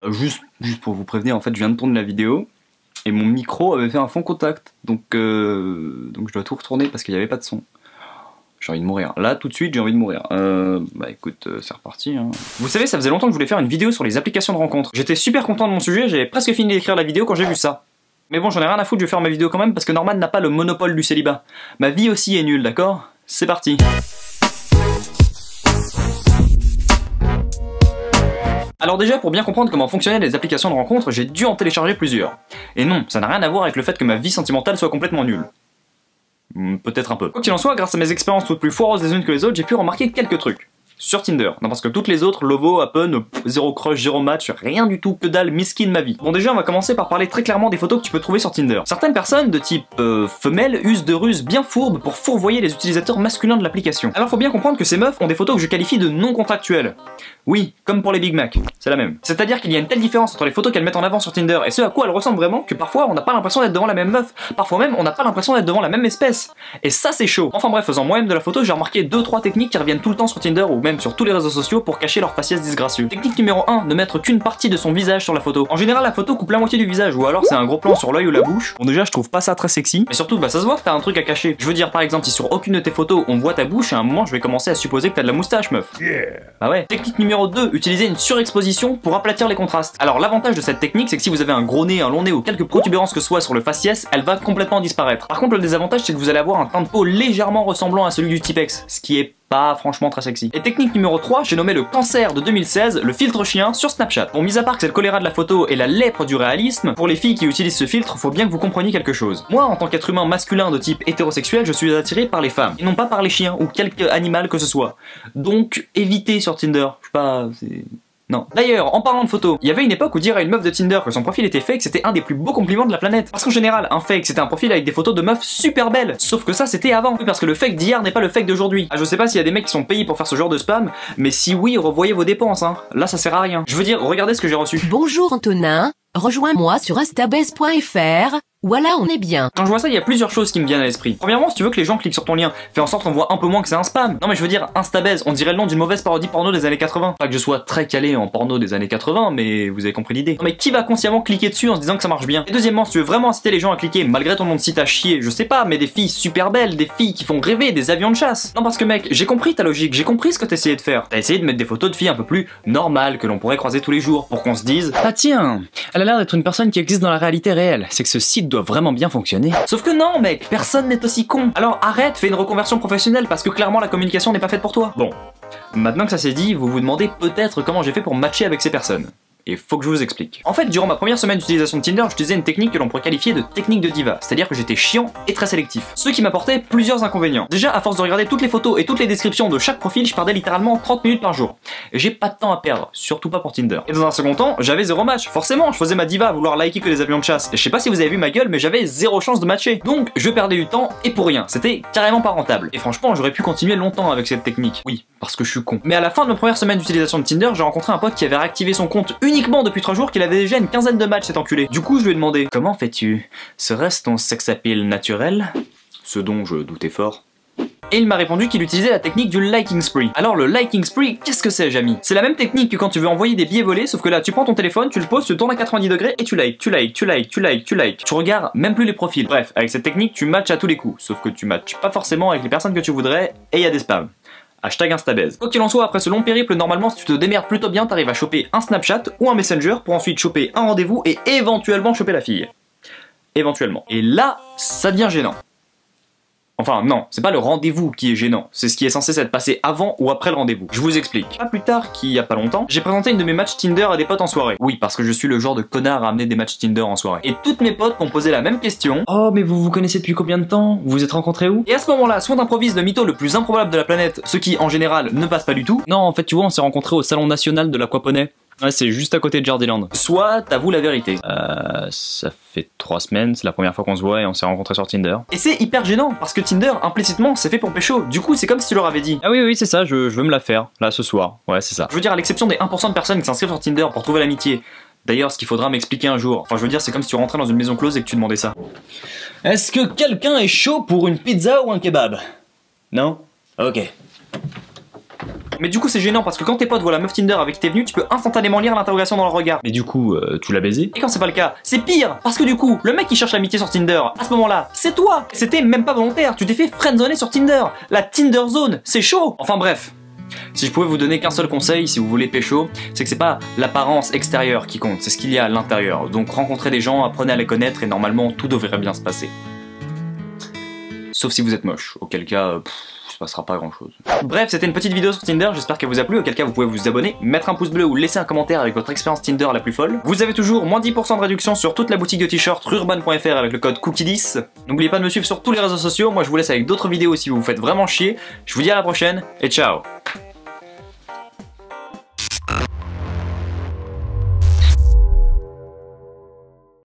Juste pour vous prévenir, en fait, je viens de tourner la vidéo et mon micro avait fait un fond contact. Donc je dois tout retourner parce qu'il n'y avait pas de son. J'ai envie de mourir. Là, tout de suite, j'ai envie de mourir. Bah écoute, c'est reparti. Hein. Vous savez, ça faisait longtemps que je voulais faire une vidéo sur les applications de rencontres. J'étais super content de mon sujet, j'avais presque fini d'écrire la vidéo quand j'ai vu ça. Mais bon, j'en ai rien à foutre, je vais faire ma vidéo quand même parce que Norman n'a pas le monopole du célibat. Ma vie aussi est nulle, d'accord? C'est parti. Alors déjà, pour bien comprendre comment fonctionnaient les applications de rencontres, j'ai dû en télécharger plusieurs. Et non, ça n'a rien à voir avec le fait que ma vie sentimentale soit complètement nulle. Peut-être un peu. Quoi qu'il en soit, grâce à mes expériences toutes plus foireuses les unes que les autres, j'ai pu remarquer quelques trucs. Sur Tinder. Non, parce que toutes les autres, Lovo, Happen, zéro crush, zéro match, rien du tout, que dalle, miskin ma vie. Bon déjà, on va commencer par parler très clairement des photos que tu peux trouver sur Tinder. Certaines personnes, de type femelle, usent de ruses bien fourbes pour fourvoyer les utilisateurs masculins de l'application. Alors faut bien comprendre que ces meufs ont des photos que je qualifie de non contractuelles. Oui, comme pour les Big Mac, c'est la même. C'est-à-dire qu'il y a une telle différence entre les photos qu'elles mettent en avant sur Tinder et ce à quoi elles ressemblent vraiment que parfois on n'a pas l'impression d'être devant la même meuf, parfois même on n'a pas l'impression d'être devant la même espèce. Et ça c'est chaud. Enfin bref, faisant moi-même de la photo, j'ai remarqué 2-3 techniques qui reviennent tout le temps sur Tinder ou même sur tous les réseaux sociaux pour cacher leur faciès disgracieux. Technique numéro 1, ne mettre qu'une partie de son visage sur la photo. En général la photo coupe la moitié du visage ou alors c'est un gros plan sur l'œil ou la bouche. Bon déjà je trouve pas ça très sexy, mais surtout bah ça se voit que t'as un truc à cacher. Je veux dire par exemple si sur aucune de tes photos on voit ta bouche, à un moment je vais commencer à supposer que t'as de la moustache meuf. Bah ouais. Technique numéro 2, utiliser une surexposition pour aplatir les contrastes. Alors l'avantage de cette technique c'est que si vous avez un gros nez, un long nez ou quelques protubérances que ce soit sur le faciès, elle va complètement disparaître. Par contre le désavantage c'est que vous allez avoir un teint de peau légèrement ressemblant à celui du Tipex, ce qui est pas franchement très sexy. Et technique numéro 3, j'ai nommé le cancer de 2016, le filtre chien sur Snapchat. Bon, mis à part que c'est le choléra de la photo et la lèpre du réalisme, pour les filles qui utilisent ce filtre, faut bien que vous compreniez quelque chose. Moi, en tant qu'être humain masculin de type hétérosexuel, je suis attiré par les femmes, et non pas par les chiens ou quelque animal que ce soit. Donc, évitez sur Tinder. Je sais pas, c'est... Non. D'ailleurs, en parlant de photos, il y avait une époque où dire à une meuf de Tinder que son profil était fake, c'était un des plus beaux compliments de la planète. Parce qu'en général, un fake, c'était un profil avec des photos de meufs super belles. Sauf que ça, c'était avant. Oui, parce que le fake d'hier n'est pas le fake d'aujourd'hui. Ah, je sais pas s'il y a des mecs qui sont payés pour faire ce genre de spam, mais si oui, revoyez vos dépenses, hein. Là, ça sert à rien. Je veux dire, regardez ce que j'ai reçu. Bonjour Antonin, rejoins-moi sur instabase.fr. Voilà, on est bien. Quand je vois ça, il y a plusieurs choses qui me viennent à l'esprit. Premièrement, si tu veux que les gens cliquent sur ton lien, fais en sorte qu'on voit un peu moins que c'est un spam. Non mais je veux dire, Instabase, on dirait le nom d'une mauvaise parodie porno des années 80. Pas que je sois très calé en porno des années 80, mais vous avez compris l'idée. Non mais qui va consciemment cliquer dessus en se disant que ça marche bien? Et deuxièmement, si tu veux vraiment inciter les gens à cliquer, malgré ton nom de site à chier, je sais pas, mais des filles super belles, des filles qui font rêver, des avions de chasse. Non parce que mec, j'ai compris ta logique, j'ai compris ce que t'essayais de faire. T'as essayé de mettre des photos de filles un peu plus normales que l'on pourrait croiser tous les jours, pour qu'on se dise ah tiens, elle a l'air d'être une personne qui existe dans la réalité réelle, c'est que ce site doit vraiment bien fonctionner. Sauf que non mec, personne n'est aussi con. Alors arrête, fais une reconversion professionnelle parce que clairement la communication n'est pas faite pour toi. Bon, maintenant que ça s'est dit, vous vous demandez peut-être comment j'ai fait pour matcher avec ces personnes. Et faut que je vous explique. En fait, durant ma première semaine d'utilisation de Tinder, j'utilisais une technique que l'on pourrait qualifier de technique de diva, c'est-à-dire que j'étais chiant et très sélectif. Ce qui m'apportait plusieurs inconvénients. Déjà, à force de regarder toutes les photos et toutes les descriptions de chaque profil, je perdais littéralement 30 minutes par jour. Et j'ai pas de temps à perdre, surtout pas pour Tinder. Et dans un second temps, j'avais zéro match. Forcément, je faisais ma diva à vouloir liker que les avions de chasse. Et je sais pas si vous avez vu ma gueule, mais j'avais zéro chance de matcher. Donc, je perdais du temps et pour rien. C'était carrément pas rentable. Et franchement, j'aurais pu continuer longtemps avec cette technique. Oui, parce que je suis con. Mais à la fin de ma première semaine d'utilisation de Tinder, j'ai rencontré un pote qui avait réactivé son compte uniquement depuis 3 jours, qu'il avait déjà une quinzaine de matchs cet enculé. Du coup je lui ai demandé comment fais-tu? Serait-ce ton sex appeal naturel? Ce dont je doutais fort. Et il m'a répondu qu'il utilisait la technique du liking spree. Alors le liking spree, qu'est-ce que c'est Jamy? C'est la même technique que quand tu veux envoyer des billets volés, sauf que là tu prends ton téléphone, tu le poses, tu le tournes à 90 degrés et tu likes, tu likes, tu likes, tu likes, tu likes. Tu regardes même plus les profils. Bref, avec cette technique tu matches à tous les coups, sauf que tu matches pas forcément avec les personnes que tu voudrais et il y a des spams. Hashtag Instabase. Quoi qu'il en soit, après ce long périple, normalement si tu te démerdes plutôt bien, t'arrives à choper un Snapchat ou un Messenger pour ensuite choper un rendez-vous et éventuellement choper la fille. Éventuellement. Et là, ça devient gênant. Enfin non, c'est pas le rendez-vous qui est gênant, c'est ce qui est censé s'être passé avant ou après le rendez-vous. Je vous explique. Pas plus tard qu'il y a pas longtemps, j'ai présenté une de mes matchs Tinder à des potes en soirée. Oui, parce que je suis le genre de connard à amener des matchs Tinder en soirée. Et toutes mes potes m'ont posé la même question. Oh mais vous vous connaissez depuis combien de temps? Vous vous êtes rencontrés où? Et à ce moment-là, soit t'improvise le mytho le plus improbable de la planète, ce qui en général ne passe pas du tout. Non en fait tu vois on s'est rencontrés au salon national de l'Aquaponais. Ouais, c'est juste à côté de Jardiland. Soit t'avoues la vérité. Ça fait 3 semaines, c'est la première fois qu'on se voit et on s'est rencontrés sur Tinder. Et c'est hyper gênant, parce que Tinder, implicitement, c'est fait pour pécho. Du coup, c'est comme si tu leur avais dit. Ah oui, c'est ça, je veux me la faire, là, ce soir. Ouais, c'est ça. Je veux dire, à l'exception des 1% de personnes qui s'inscrivent sur Tinder pour trouver l'amitié. D'ailleurs, ce qu'il faudra m'expliquer un jour. Enfin, je veux dire, c'est comme si tu rentrais dans une maison close et que tu demandais ça. Est-ce que quelqu'un est chaud pour une pizza ou un kebab? Non? Ok. Mais du coup c'est gênant parce que quand tes potes voient la meuf Tinder avec qui t'es venu, tu peux instantanément lire l'interrogation dans leur regard. Mais du coup, tu l'as baisé? Et quand c'est pas le cas, c'est pire, parce que du coup, le mec qui cherche l'amitié sur Tinder, à ce moment-là, c'est toi. C'était même pas volontaire, tu t'es fait friendzoner sur Tinder. La Tinder zone, c'est chaud. Enfin bref. Si je pouvais vous donner qu'un seul conseil si vous voulez pécho, c'est que c'est pas l'apparence extérieure qui compte, c'est ce qu'il y a à l'intérieur. Donc rencontrez des gens, apprenez à les connaître et normalement tout devrait bien se passer. Sauf si vous êtes moche, auquel cas, il se passera pas grand chose. Bref, c'était une petite vidéo sur Tinder, j'espère qu'elle vous a plu, auquel cas vous pouvez vous abonner, mettre un pouce bleu ou laisser un commentaire avec votre expérience Tinder la plus folle. Vous avez toujours moins 10% de réduction sur toute la boutique de t-shirts rurban.fr avec le code cookie10. N'oubliez pas de me suivre sur tous les réseaux sociaux, moi je vous laisse avec d'autres vidéos si vous vous faites vraiment chier. Je vous dis à la prochaine et ciao.